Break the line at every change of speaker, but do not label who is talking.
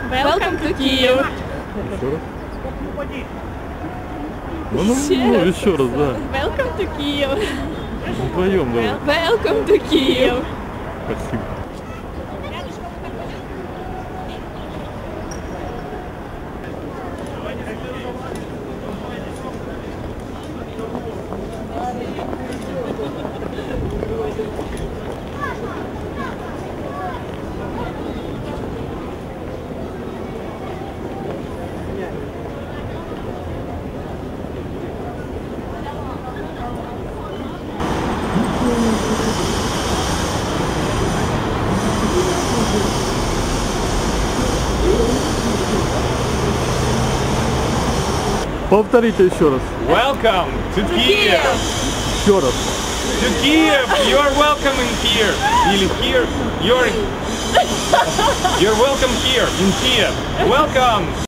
Welcome to Kyiv.
Еще раз? Ну, еще раз, да.
Welcome to Kyiv.
Вдвоем, давай.
Welcome to Kyiv.
Спасибо. Повторите еще раз.
Welcome to Kyiv.
Еще раз.
To Kyiv. You are welcome in here. Или here. You're welcome here in Kyiv. Welcome.